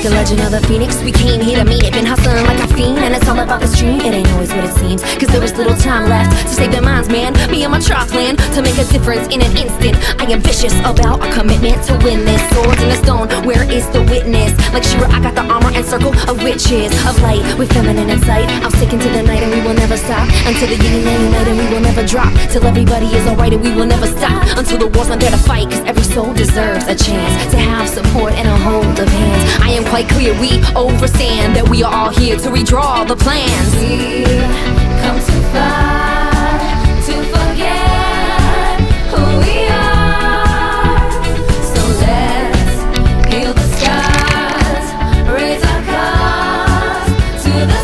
the legend of the phoenix, we came here to meet it. Been hustling like a fiend, and it's all about the stream. It ain't always what it seems, cause there is little time left to save their minds, man. Me and my tribe plan to make a difference in an instant. I am vicious about a commitment to win this. Swords in the stone, where is the witness? Like Shira, I got the armor and circle of witches of light, with feminine insight. I'll stick into the night and we will never stop, until the yin and yang unite and we will never drop, till everybody is alright and we will never stop, until the war's not there to fight, cause every soul deserves a chance to have support and a hold of hands. I am quite clear, we understand that we are all here to redraw the plans. We come too far to forget who we are, so let's heal the scars, raise our cause to the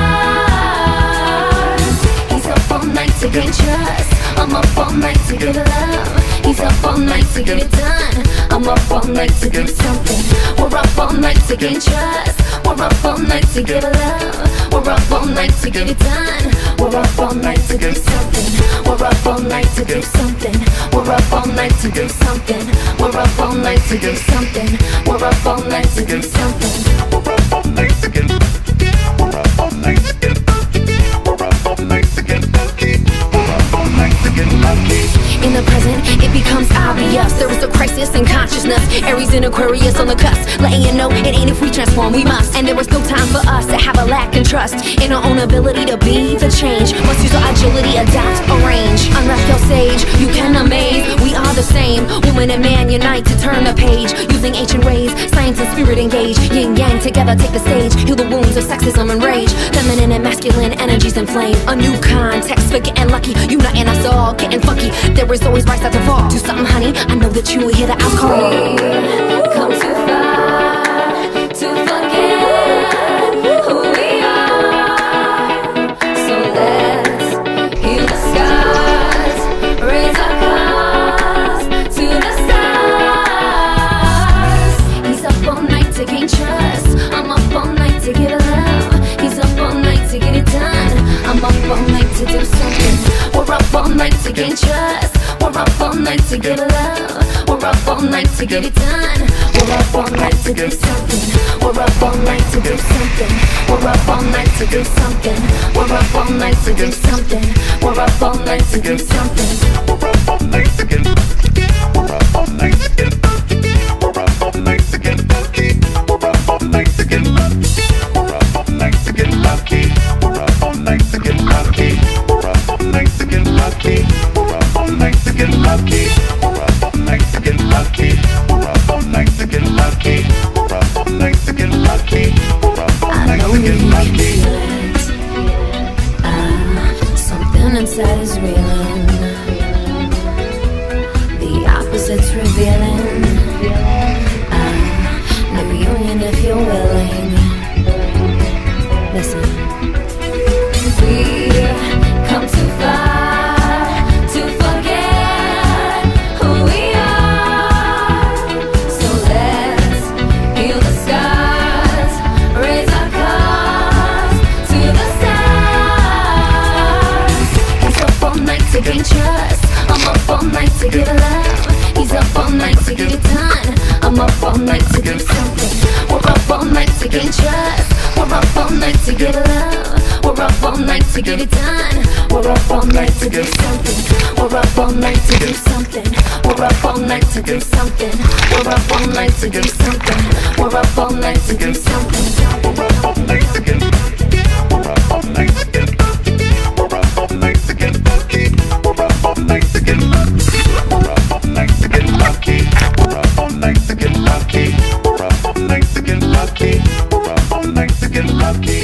stars. He's up all night to gain trust, I'm up all night to give love. He's up all night to get it done, I'm up all night to give something. We're up all night to gain trust, we're up all night to give love. We're up all night to get it done, we're up all night to give something. We're up all night to give something. We're up all night to give something. We're up all night to give something. We're up all night to give something. We're up all night to get. We're up all night to get. We're up all night to get lucky. We're up all night to get lucky. In the present, it becomes obvious there is a crisis in consciousness. Aries and Aquarius on the cusp, letting you know it ain't if we transform, we must. And there is no time for us to have a lack in trust in our own ability to be the change. Must use our agility, adapt, arrange. Unless your sage, you can amaze. We are the same, woman and man unite to turn the page. Using ancient ways, science and spirit engage. Yin yang together take the stage, heal the wounds of sexism and rage. Feminine and masculine energies inflame. A new context for getting lucky, uniting us all, getting funky. There is always rise to fall. Do something, honey, I know that you will hear the house call. We come too far to forget who we are, so let's heal the scars, raise our cause to the stars. He's up all night to gain trust, I'm up all night to give love. He's up all night to get it done, I'm up all night to do something. We're up all night to gain trust, we're up all night to give love. We're up all night to get it done. We're up all night to do something. We're up all night to do something. We're up all night to do something. We're up all night to do something. We're up all night to do something. We're up all night to get. We're up all night to get. We're up all night to get lucky. We're up all night to get lucky. We're up all night to get lucky. We're up all night to get lucky. We're up all night to get lucky. We're up all night to get lucky. We're up all night to get lucky. We're up all night to get lucky. We're up all night to get lucky. We're up all night to get lucky. Something inside is reeling, the opposite's revealing. New union if you're willing. Listen, we come too far to forget who we are, so let's heal the scars, raise our cause to the stars. He's up all night to gain trust, I'm up all night to give love. He's up all night to get it done, I'm up all night to give something. We're up all night to gain trust, we're up all night to give love. We're up all night to get it done, we're up all night to give something. We're up all night to do something. We're up all night to do something. We're up all night to do something. We're up all night to do something. We're up all night to get. We're up all night to get. We're up all night to get lucky. We're up all night to get lucky. We're up all night to get lucky. We're up all night to get lucky. We're up all night to get lucky. We're up all night to get lucky.